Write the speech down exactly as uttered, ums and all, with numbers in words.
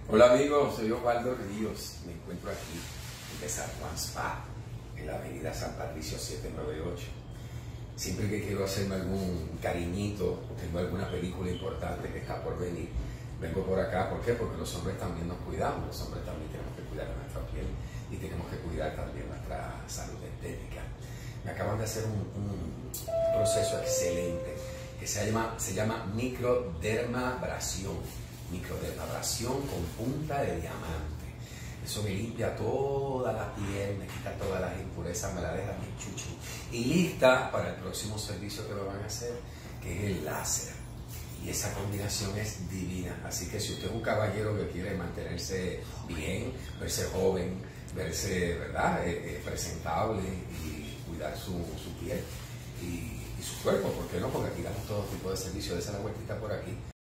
Hola amigos, soy Osvaldo Ríos. Me encuentro aquí en San Juan Spa, en la avenida San Patricio setecientos noventa y ocho. Siempre que quiero hacerme algún cariñito, tengo alguna película importante que está por venir, vengo por acá. ¿Por qué? Porque los hombres también nos cuidamos, los hombres también tenemos que cuidar de nuestra piel y tenemos que cuidar también nuestra salud estética. Me acaban de hacer un, un proceso excelente que se llama, se llama microdermabrasión. Microdermabrasión con punta de diamante. Eso me limpia toda la piel, me quita todas las impurezas, me la deja bien chuchu. Y lista para el próximo servicio que me van a hacer, que es el láser. Y esa combinación es divina. Así que si usted es un caballero que quiere mantenerse bien, verse joven, verse, ¿verdad?, eh, eh, presentable y cuidar su, su piel y, y su cuerpo, ¿por qué no? Porque aquí damos todo tipo de servicios. De esa la vueltita por aquí.